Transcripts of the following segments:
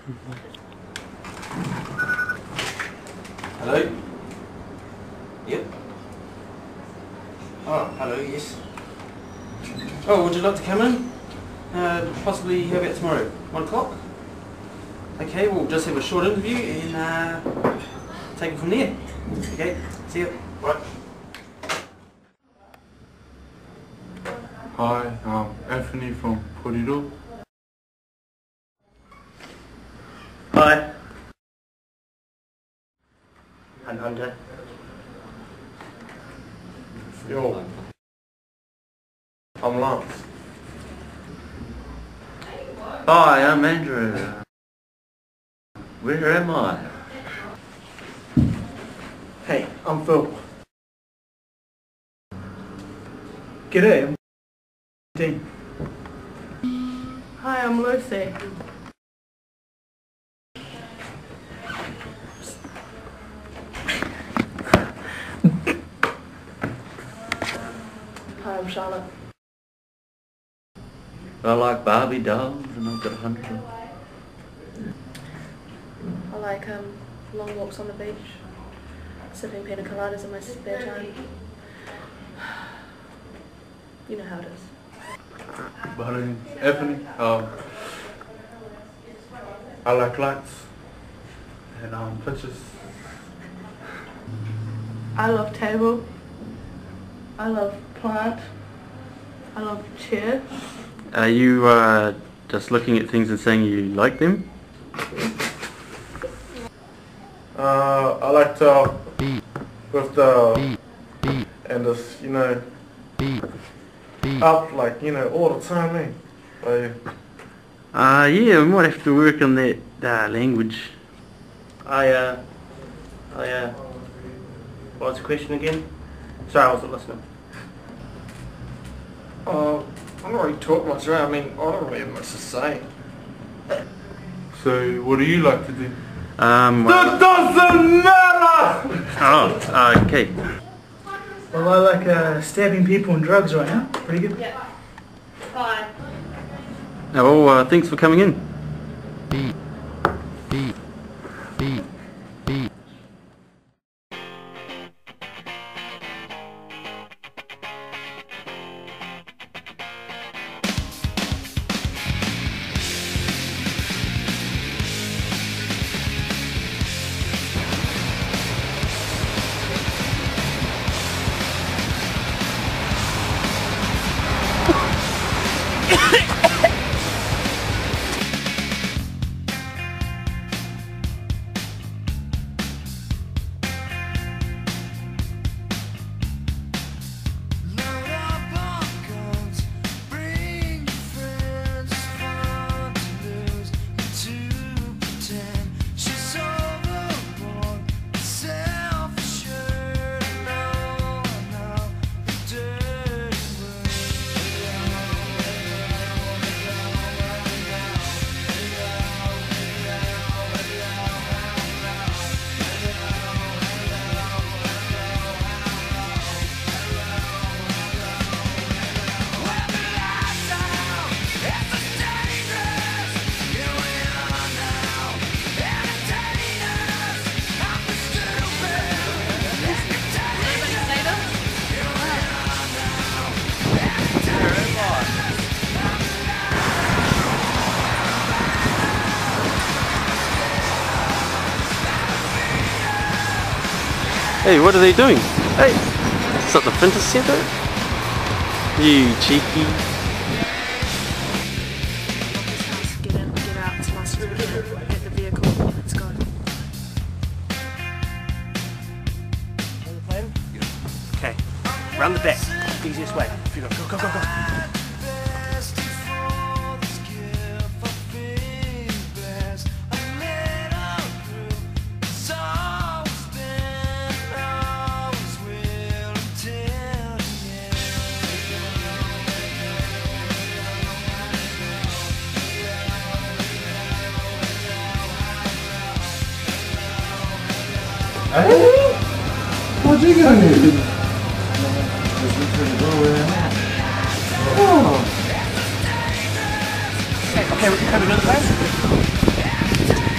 Hello? Yep. Oh, hello, yes. Oh, would you like to come in? Possibly how about tomorrow? 1 o'clock? Okay, we'll just have a short interview and take it from there. Okay, see you. Bye. Hi, I'm Anthony from Porido. Hi. I'm Hunter. Yo. I'm Lance. Hi, I'm Andrew. Where am I? Hey, I'm Phil. G'day, I'm Dean. Hi, I'm Lucy. Hi, I'm Charlotte. I like Barbie dolls and I've got Hunter. I like long walks on the beach, sipping pina coladas in my spare time. You know how it is. My name's Anthony. I like lights and pictures. I love table. I love plant. I love chair. Are you just looking at things and saying you like them? I like to with the and this, up like all the time, eh? Like, Yeah, we might have to work on that language. What was the question again? Sorry, I wasn't listening. I don't really talk much, right? I mean, I don't really have much to say. so what do you like to do? That doesn't matter! Oh, okay. Well, I like stabbing people and drugs right now. Pretty good. Yeah. Bye. Oh, thanks for coming in. Hey, what are they doing? Hey, is that the printer center? You cheeky. Get in, get out. It's nice to get in, get the vehicle. Let's go. Okay, round the back. Easiest way. Go, go, go, go. What you gonna do? Okay, we can come another time.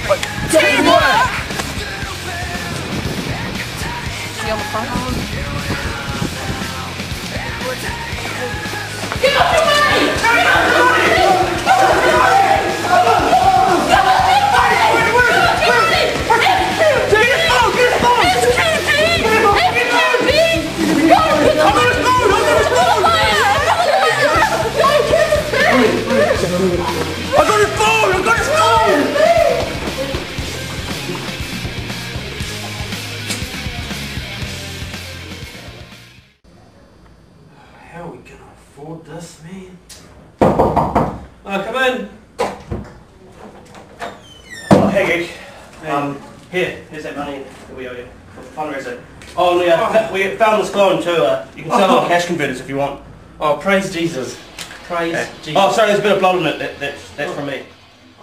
hey Geek. Here's that money that we owe you for the fundraiser. Oh, and we found this clone too. You can sell it on cash converters if you want. Oh, praise Jesus. Praise Jesus. Oh, sorry, there's a bit of blood on it. That's from me.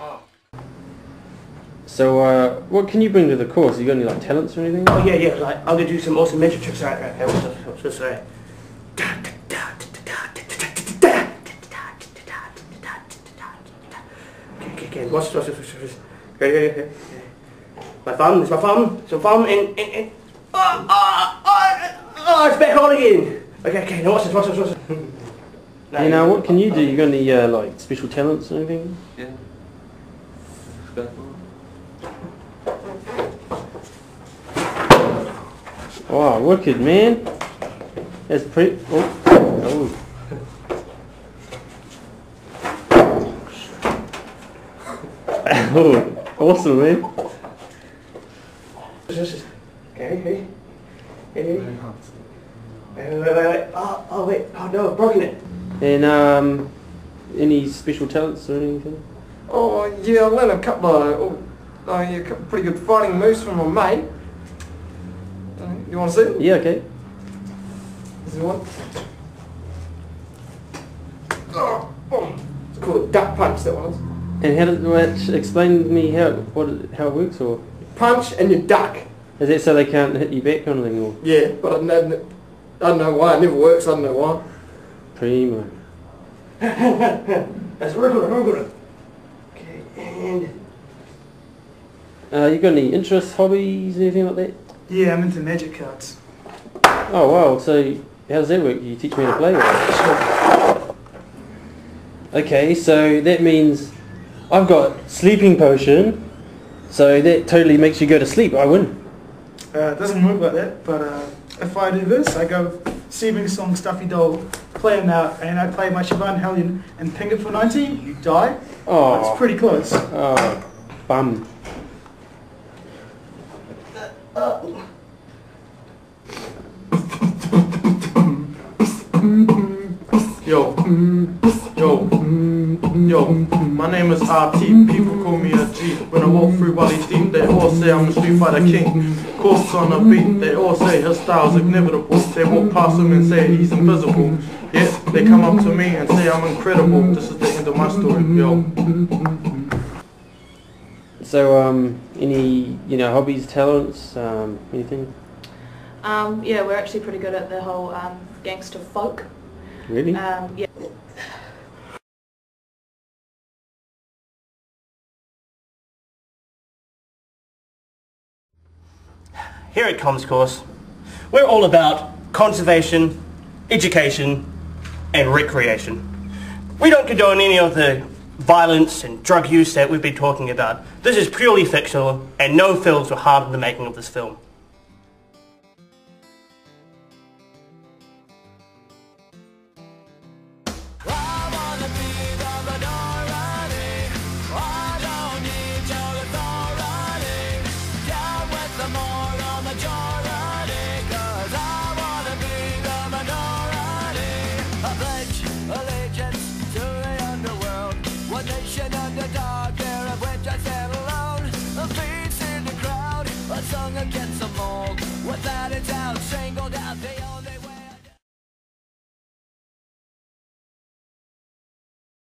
So, what can you bring to the course? You got any like talents or anything? Oh yeah, like I'm gonna do some awesome magic tricks. Right. What's this? Okay. Watch this. Okay. My thumb, it's my thumb. So thumb and it's back on again. Okay, now watch this. You know, what can you do? You got any like special talents or anything? Yeah. Wow, wicked, man. That's pretty. Oh. Oh, awesome, man. Okay. Wait. Oh wait. Oh no, I've broken it. And any special talents or anything? Oh yeah, I've learned a couple of pretty good fighting moves from my mate. You want to see them? Yeah, okay. This is one. It's called a duck punch, that one is. And how does explain to me how it works, or Punch and you duck. is that so they can't hit you back kind of thing, or Yeah, but I don't know why. It never works. I don't know why. primo? That's real good. Okay, and You got any interests, hobbies, anything like that? Yeah, I'm into magic cards. Oh wow, so how does that work? You teach me to play with it? Okay, so that means I've got sleeping potion, so that totally makes you go to sleep. I win. It doesn't work like that, but if I do this, I go Steven Song Stuffy Doll, play him out, and I play my Siobhan Hellion and ping it for 90, you die. Oh, It's pretty close. Oh, bum. Yo, my name is RT, people call me a G. When I walk through Wally Deep, they all say I'm a Street Fighter King. Course on a beat, they all say his style's inevitable. They walk past him and say he's invisible. Yet, they come up to me and say I'm incredible. This is the end of my story, yo. So, any, hobbies, talents, anything? Yeah, we're actually pretty good at the whole gangster folk. Really? Yeah. here at Comms Course, we're all about conservation, education, and recreation. We don't condone any of the violence and drug use that we've been talking about. This is purely fictional, and no films were harmed in the making of this film. Against the mold, without a doubt, strangled.